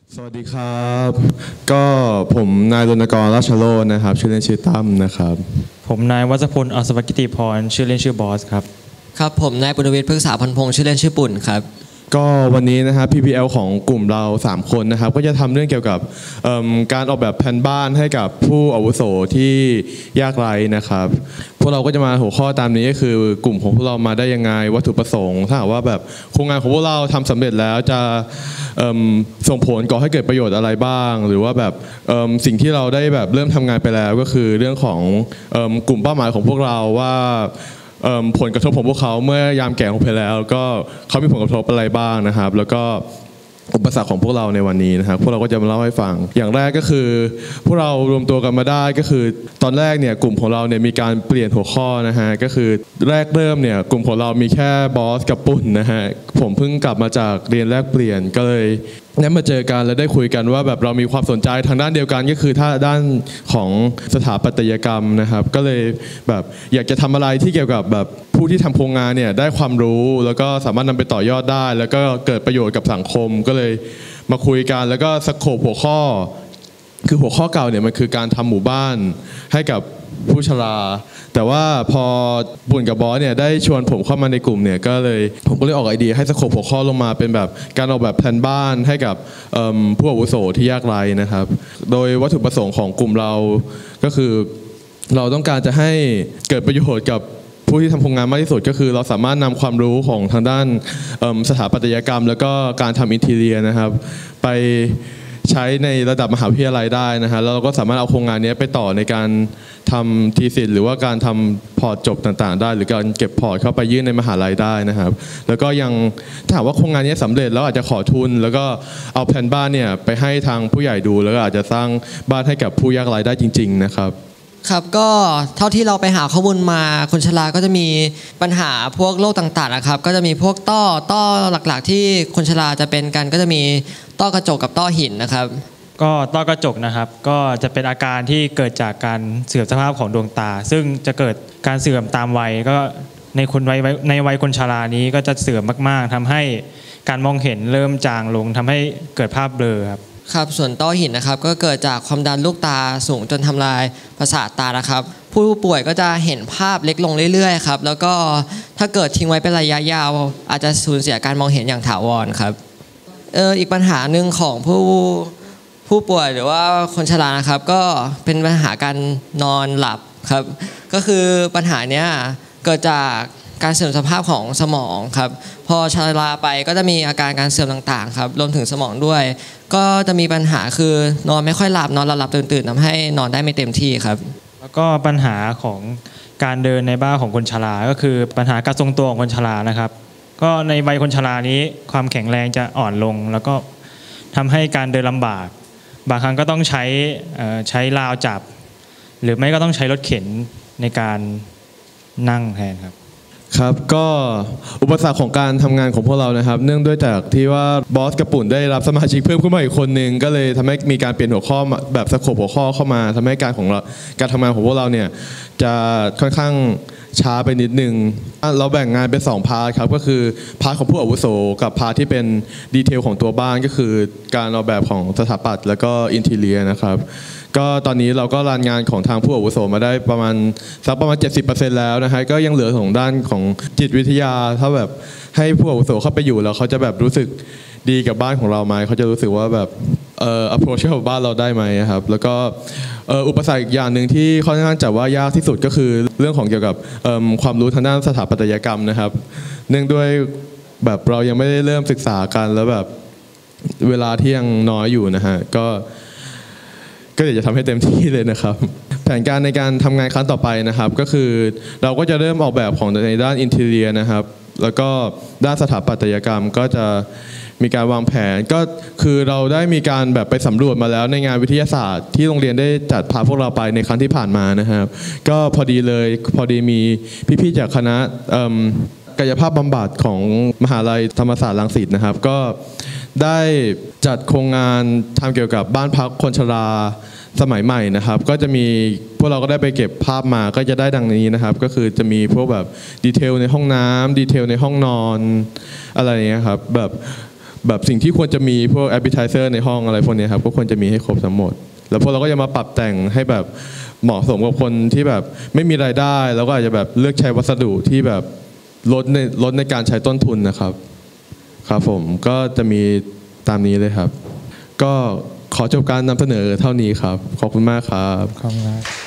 สวัสดีครับก็ผมนายรณกรราชโรจน์นะครับชื่อเล่นชื่อตั้มนะครับผมนายวัชพลอัศวกิติพรชื่อเล่นชื่อบอสครับครับผมนายปุณวิทย์พฤกษาพันพงษ์ชื่อเล่นชื่อปุ่นครับก็วันนี้นะครับ PPL ของกลุ่มเรา3คนนะครับก็จะทำเรื่องเกี่ยวกับการออกแบบแผนบ้านให้กับผู้อาวุโสที่ยากไร้นะครับพวกเราก็จะมาหัวข้อตามนี้ก็คือกลุ่มของพวกเรามาได้ยังไงวัตถุประสงค์ถ้าหากว่าแบบโครงงานของพวกเราทำสำเร็จแล้วจะส่งผลก่อให้เกิดประโยชน์อะไรบ้างหรือว่าแบบสิ่งที่เราได้แบบเริ่มทำงานไปแล้วก็คือเรื่องของกลุ่มเป้าหมายของพวกเราว่าผลกระทบของพวกเขาเมื่อยามแก่ของไปแล้วก็เขามีผลกระทบอะไรบ้างนะครับแล้วก็อุปสรรคของพวกเราในวันนี้นะครับพวกเราก็จะมาเล่าให้ฟังอย่างแรกก็คือพวกเรารวมตัวกันมาได้ก็คือตอนแรกเนี่ยกลุ่มของเราเนี่ยมีการเปลี่ยนหัวข้อนะฮะก็คือแรกเริ่มเนี่ยกลุ่มของเรามีแค่บอสกับปุ่นนะฮะผมเพิ่งกลับมาจากเรียนแลกเปลี่ยนก็เลยได้มาเจอกันและได้คุยกันว่าแบบเรามีความสนใจทางด้านเดียวกันก็คือถ้าด้านของสถาปัตยกรรมนะครับก็เลยแบบอยากจะทำอะไรที่เกี่ยวกับแบบผู้ที่ทำโครงงานเนี่ยได้ความรู้แล้วก็สามารถนำไปต่อยอดได้แล้วก็เกิดประโยชน์กับสังคมก็เลยมาคุยกันแล้วก็สโคปหัวข้อคือหัวข้อเก่าเนี่ยมันคือการทำหมู่บ้านให้กับผู้ชราแต่ว่าพอบุญกับบอสเนี่ยได้ชวนผมเข้ามาในกลุ่มเนี่ยก็เลยผมก็เลยออกไอเดียให้สโคปหัวข้อลงมาเป็นแบบการออกแบบแผนบ้านให้กับผู้อาวุโสที่ยากไร้นะครับโดยวัตถุประสงค์ของกลุ่มเราก็คือเราต้องการจะให้เกิดประโยชน์กับผู้ที่ทำโครงงานมากที่สุดก็คือเราสามารถนำความรู้ของทางด้านสถาปัตยกรรมแล้วก็การทำอินทีเรียนะครับไปใช้ในระดับมหาวิทยาลัยได้นะฮะแล้วเราก็สามารถเอาโครงงานนี้ไปต่อในการทำทีสิทธ์หรือว่าการทำพอร์ตจบต่างๆได้หรือการเก็บพอร์ตเข้าไปยื่นในมหาลัยได้นะครับแล้วก็ยังถ้าหากว่าโครงงานนี้สำเร็จแล้วอาจจะขอทุนแล้วก็เอาแผนบ้านเนี่ยไปให้ทางผู้ใหญ่ดูแล้วก็อาจจะสร้างบ้านให้กับผู้ยากไร้ได้จริงๆนะครับครับก็เท่าที่เราไปหาข้อมูลมาคนชราก็จะมีปัญหาพวกโรคต่างๆนะครับก็จะมีพวกต้อหลักๆที่คนชราจะเป็นกันก็จะมีต้อกระจกกับต้อหินนะครับก็ต้อกระจกนะครับก็จะเป็นอาการที่เกิดจากการเสื่อมสภาพของดวงตาซึ่งจะเกิดการเสื่อมตามวัยก็ในวัยคนชรานี้ก็จะเสื่อมมากๆทำให้การมองเห็นเริ่มจางลงทำให้เกิดภาพเบลอครับครับส่วนต้อหินนะครับก็เกิดจากความดันลูกตาสูงจนทำลายประสาทตานะครับผู้ป่วยก็จะเห็นภาพเล็กลงเรื่อยๆครับแล้วก็ถ้าเกิดทิ้งไว้เป็นระยะยาวอาจจะสูญเสียการมองเห็นอย่างถาวรครับอีกปัญหาหนึ่งของผู้ป่วยหรือว่าคนชรานะครับก็เป็นปัญหาการนอนหลับครับก็คือปัญหาเนี้ยเกิดจากการเสื่อมสภาพของสมองครับพอชราไปก็จะมีอาการการเสื่อมต่างๆครับรวมถึงสมองด้วยก็จะมีปัญหาคือนอนไม่ค่อยหลับนอนหลับตื่นๆทำให้นอนได้ไม่เต็มที่ครับแล้วก็ปัญหาของการเดินในบ้านของคนชราก็คือปัญหาการทรงตัวของคนชรานะครับก็ในวัยคนชรานี้ความแข็งแรงจะอ่อนลงแล้วก็ทำให้การเดินลำบากบางครั้งก็ต้องใช้ราวจับหรือไม่ก็ต้องใช้รถเข็นในการนั่งแทนครับครับก็อุปสรรคของการทำงานของพวกเรานะครับเนื่องด้วยจากที่ว่าบอสกับปุ่นได้รับสมาชิกเพิ่มขึ้นมาอีกคนนึงก็เลยทำให้มีการเปลี่ยนหัวข้อแบบสโคปหัวข้อเข้ามาทำให้การทำงานของพวกเราเนี่ยจะค่อนข้างช้าไปนิดนึงเราแบ่งงานเป็น2พาร์ทครับก็คือพาร์ทของผู้อาวุโสกับพาร์ทที่เป็นดีเทลของตัวบ้านก็คือการออกแบบของสถาปัตย์แล้วก็อินทีเรียนะครับก็ตอนนี้เราก็รันงานของทางผู้อาวุโสมาได้ประมาณ 70% แล้วนะฮะก็ยังเหลือของด้านของจิตวิทยาถ้าแบบให้ผู้อาวุโสเข้าไปอยู่แล้วเขาจะแบบรู้สึกดีกับบ้านของเราไหมเขาจะรู้สึกว่าแบบapproach กับบ้านเราได้ไหมครับแล้วก็อุปสรรคอีกอย่างหนึ่งที่ค่อนข้างจะว่ายากที่สุดก็คือเรื่องของเกี่ยวกับความรู้ทางด้านสถาปัตยกรรมนะครับเนื่องด้วยแบบเรายังไม่ได้เริ่มศึกษากันแล้วแบบเวลาที่ยังน้อยอยู่นะฮะก็เดี๋ยวจะทำให้เต็มที่เลยนะครับแผนการในการทำงานครั้งต่อไปนะครับก็คือเราก็จะเริ่มออกแบบของในด้านอินทีเรียนะครับแล้วก็ด้านสถาปัตยกรรมก็จะมีการวางแผนก็คือเราได้มีการแบบไปสำรวจมาแล้วในงานวิทยาศาสตร์ที่โรงเรียนได้จัดพาพวกเราไปในครั้งที่ผ่านมานะครับก็พอดีมีพี่ๆจากคณะกายภาพบำบัดของมหาลัยธรรมศาสตร์รังสิตนะครับก็ได้จัดโครงงานทำเกี่ยวกับบ้านพักคนชราสมัยใหม่นะครับก็จะมีพวกเราก็ได้ไปเก็บภาพมาก็จะได้ดังนี้นะครับก็คือจะมีพวกแบบดีเทลในห้องน้ำดีเทลในห้องนอนอะไรอย่างเงี้ยครับแบบแบบสิ่งที่ควรจะมีพวก appetizer ในห้องอะไรพวกนี้ครับก็ควรจะมีให้ครบทั้งหมดแล้วพวกเราก็จะมาปรับแต่งให้แบบเหมาะสมกับคนที่แบบไม่มีรายได้แล้วก็อาจจะแบบเลือกใช้วัสดุที่แบบลดในการใช้ต้นทุนนะครับครับผมก็จะมีตามนี้เลยครับก็ขอจบการนำเสนอเท่านี้ครับขอบคุณมากครับขอบคุณครับ